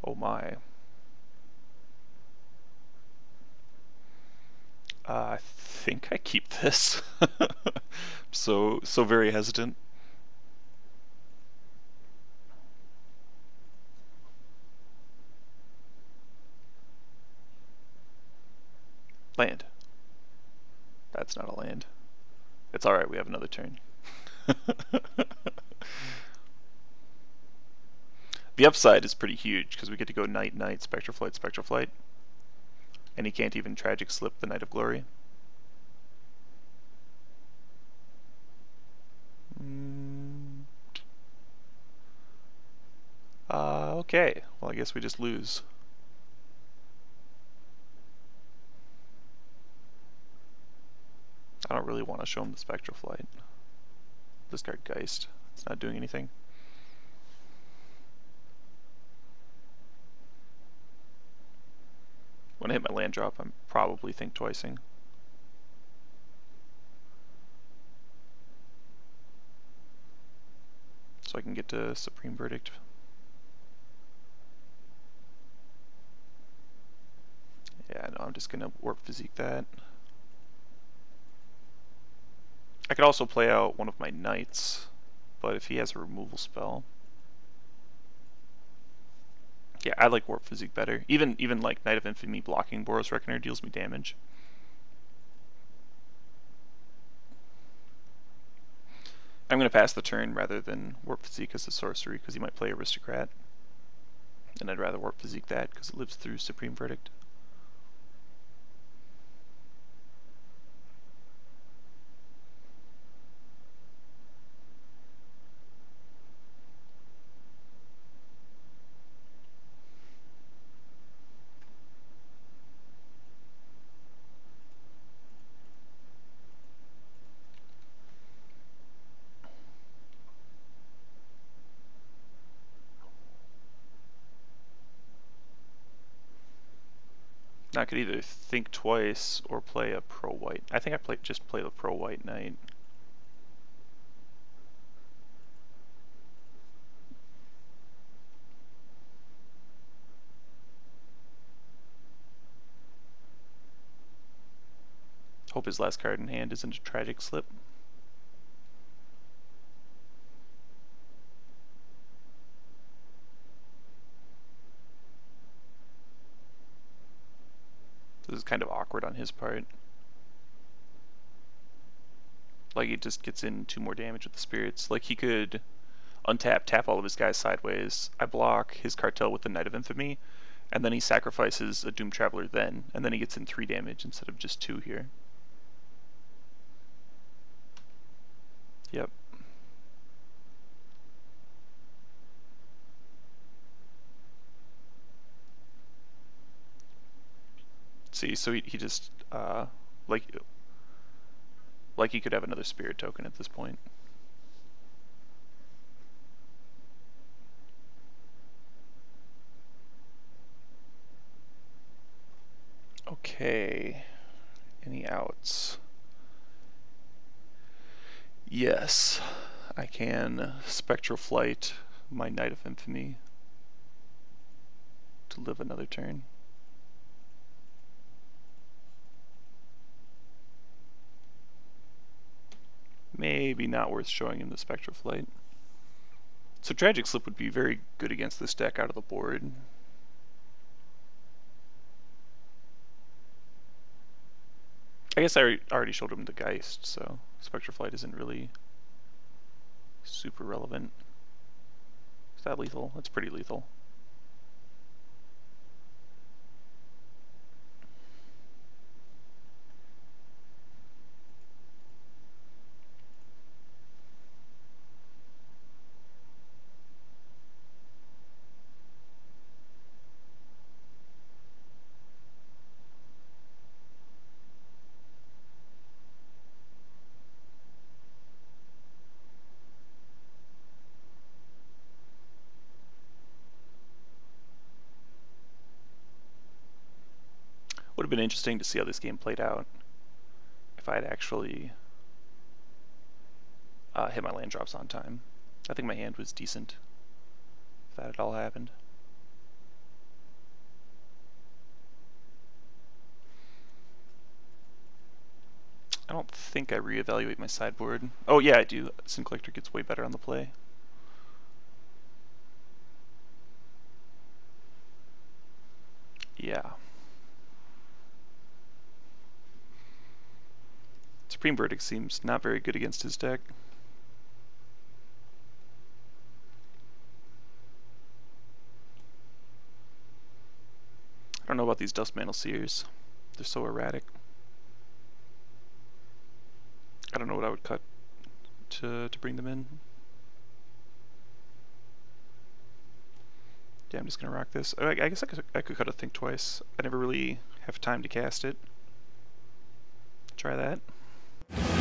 Oh my. I think I keep this. So very hesitant. Land. That's not a land. It's alright, we have another turn. The upside is pretty huge because we get to go Night, Night, Spectral Flight, Spectral Flight. And he can't even Tragic Slip the Night of Glory. Okay. Well, I guess we just lose. I don't really want to show him the Spectral Flight. Discard Geist. It's not doing anything. When I hit my land drop, I'm probably think twicing. So I can get to Supreme Verdict. Yeah, no, I'm just gonna Warp Physique that. I could also play out one of my Knights, but if he has a removal spell... Yeah, I like Warp Physique better. Even like Knight of Infamy blocking Boros Reckoner deals me damage. I'm going to pass the turn rather than Warp Physique as a sorcery, because he might play Aristocrat. And I'd rather Warp Physique that, because it lives through Supreme Verdict. Now I could either think twice or play a pro-white. I think I just play the pro-white Knight. Hope his last card in hand isn't a Tragic Slip. This is kind of awkward on his part. Like, he just gets in 2 more damage with the spirits. Like, he could untap, tap all of his guys sideways. I block his Cartel with the Knight of Infamy, and then he sacrifices a Doom Traveler then, and then he gets in 3 damage instead of just 2 here. Yep. See, so he just, like he could have another Spirit token at this point. Okay. Any outs? Yes. I can Spectral Flight my Knight of Infamy to live another turn. Maybe not worth showing him the Spectral Flight. So Tragic Slip would be very good against this deck out of the board. I guess I already showed him the Geist, so Spectral Flight isn't really super relevant. Is that lethal? That's pretty lethal. Would have been interesting to see how this game played out if I had actually hit my land drops on time. I think my hand was decent if that had all happened. I don't think I reevaluate my sideboard. Oh yeah, I do. Sin Collector gets way better on the play. Yeah. Supreme Verdict seems not very good against his deck. I don't know about these Duskmantle Seers. They're so erratic. I don't know what I would cut to bring them in. Yeah, I'm just gonna rock this. I guess I could cut a Think Twice. I never really have time to cast it. Try that.